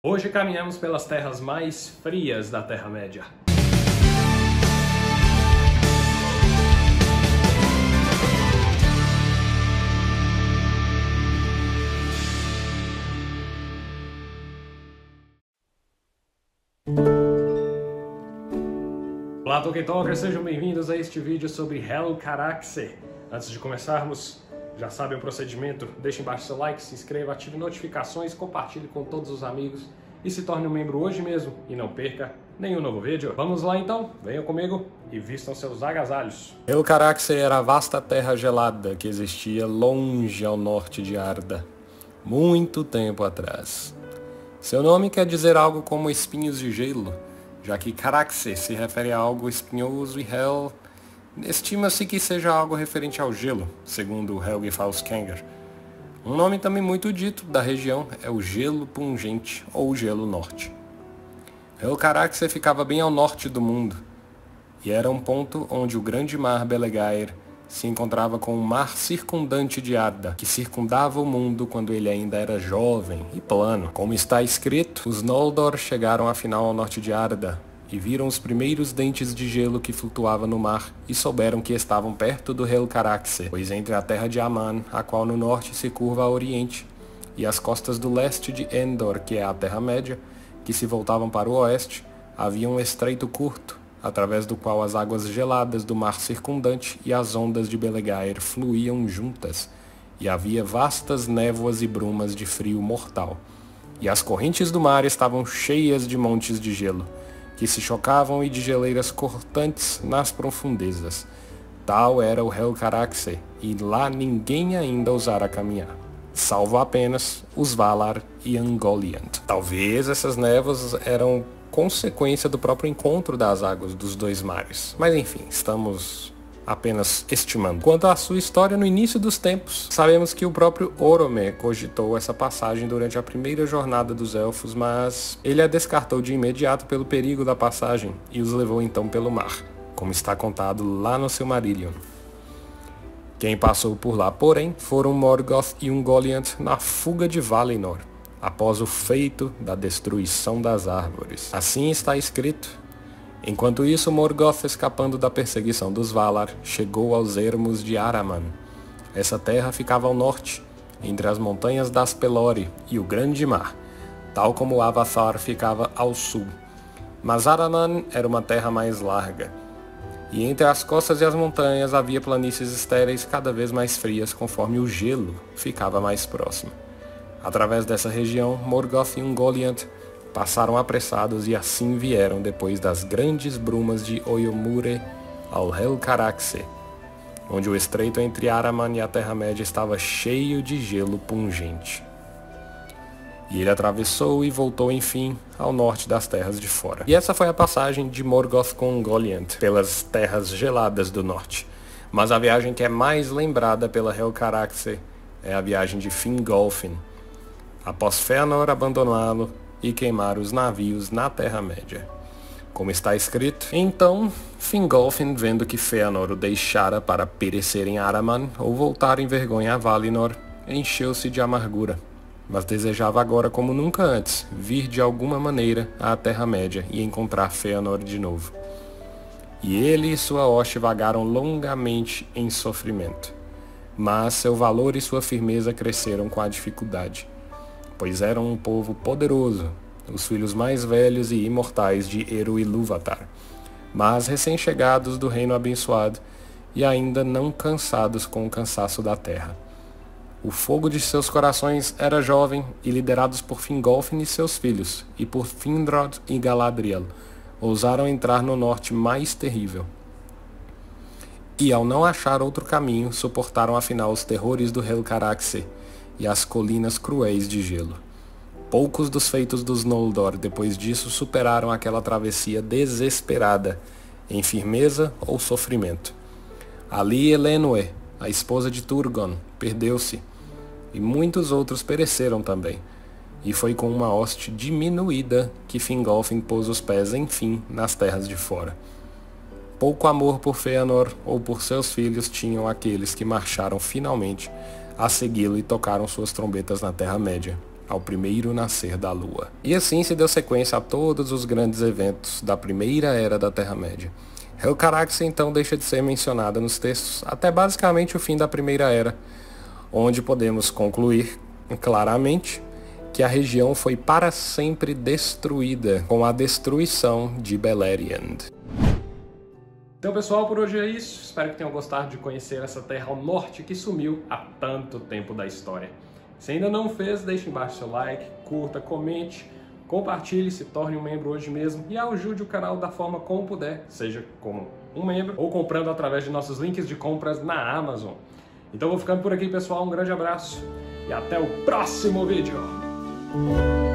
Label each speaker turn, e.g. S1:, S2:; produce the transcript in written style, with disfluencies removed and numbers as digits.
S1: Hoje caminhamos pelas terras mais frias da Terra-média. Olá, Tolkien Talkers, sejam bem-vindos a este vídeo sobre Helcaraxe. Antes de começarmos, já sabem o procedimento, deixe embaixo seu like, se inscreva, ative notificações, compartilhe com todos os amigos e se torne um membro hoje mesmo e não perca nenhum novo vídeo. Vamos lá então, venham comigo e vistam seus agasalhos.
S2: Helcaraxe era a vasta terra gelada que existia longe ao norte de Arda, muito tempo atrás. Seu nome quer dizer algo como espinhos de gelo, já que Caraxe se refere a algo espinhoso e Hel estima-se que seja algo referente ao gelo, segundo Helgi Faustkänger. Um nome também muito dito da região é o Gelo Pungente ou Gelo Norte. Helcaraxe ficava bem ao norte do mundo e era um ponto onde o grande mar Belegaer se encontrava com o mar circundante de Arda, que circundava o mundo quando ele ainda era jovem e plano. Como está escrito, os Noldor chegaram afinal ao norte de Arda e viram os primeiros dentes de gelo que flutuavam no mar e souberam que estavam perto do Helcaraxe, pois entre a terra de Aman, a qual no norte se curva a oriente, e as costas do leste de Endor, que é a Terra-média, que se voltavam para o oeste, havia um estreito curto, através do qual as águas geladas do mar circundante e as ondas de Belegaer fluíam juntas, e havia vastas névoas e brumas de frio mortal. E as correntes do mar estavam cheias de montes de gelo, que se chocavam e de geleiras cortantes nas profundezas. Tal era o Helcaraxe, e lá ninguém ainda ousara caminhar, salvo apenas os Valar e Ungoliant. Talvez essas névoas eram consequência do próprio encontro das águas dos dois mares, mas enfim, estamos apenas estimando. Quanto à sua história no início dos tempos, sabemos que o próprio Orome cogitou essa passagem durante a primeira jornada dos Elfos, mas ele a descartou de imediato pelo perigo da passagem e os levou então pelo mar, como está contado lá no Silmarillion. Quem passou por lá, porém, foram Morgoth e Ungoliant na fuga de Valinor, após o feito da destruição das árvores. Assim está escrito. Enquanto isso, Morgoth, escapando da perseguição dos Valar, chegou aos ermos de Araman. Essa terra ficava ao norte, entre as montanhas das Pelori e o grande mar, tal como Avathar ficava ao sul. Mas Araman era uma terra mais larga, e entre as costas e as montanhas havia planícies estéreis cada vez mais frias conforme o gelo ficava mais próximo. Através dessa região, Morgoth e Ungoliant passaram apressados e assim vieram depois das grandes brumas de Oyomure ao Helcaraxe, onde o estreito entre Araman e a Terra-média estava cheio de gelo pungente. E ele atravessou e voltou enfim ao norte das terras de fora. E essa foi a passagem de Morgoth com Ungoliant pelas terras geladas do norte. Mas a viagem que é mais lembrada pela Helcaraxe é a viagem de Fingolfin, após Fëanor abandoná-lo e queimar os navios na Terra-média. Como está escrito, então Fingolfin, vendo que Fëanor o deixara para perecer em Araman ou voltar em vergonha a Valinor, encheu-se de amargura, mas desejava agora como nunca antes vir de alguma maneira à Terra-média e encontrar Fëanor de novo. E ele e sua hoste vagaram longamente em sofrimento, mas seu valor e sua firmeza cresceram com a dificuldade, pois eram um povo poderoso, os filhos mais velhos e imortais de Eru Ilúvatar, mas recém-chegados do reino abençoado e ainda não cansados com o cansaço da terra. O fogo de seus corações era jovem e liderados por Fingolfin e seus filhos, e por Finrod e Galadriel, ousaram entrar no norte mais terrível. E ao não achar outro caminho, suportaram afinal os terrores do Helcaraxe e as colinas cruéis de gelo. Poucos dos feitos dos Noldor depois disso superaram aquela travessia desesperada, em firmeza ou sofrimento. Ali Elenwe, a esposa de Turgon, perdeu-se, e muitos outros pereceram também, e foi com uma hoste diminuída que Fingolfin pôs os pés, enfim, nas terras de fora. Pouco amor por Fëanor ou por seus filhos tinham aqueles que marcharam finalmente a segui-lo e tocaram suas trombetas na Terra-média, ao primeiro nascer da Lua. E assim se deu sequência a todos os grandes eventos da primeira era da Terra-média. Helcaraxe então deixa de ser mencionada nos textos até basicamente o fim da Primeira Era, onde podemos concluir claramente que a região foi para sempre destruída com a destruição de Beleriand.
S1: Então pessoal, por hoje é isso. Espero que tenham gostado de conhecer essa terra ao norte que sumiu há tanto tempo da história. Se ainda não fez, deixe embaixo seu like, curta, comente, compartilhe, se torne um membro hoje mesmo e ajude o canal da forma como puder, seja como um membro ou comprando através de nossos links de compras na Amazon. Então vou ficando por aqui, pessoal. Um grande abraço e até o próximo vídeo!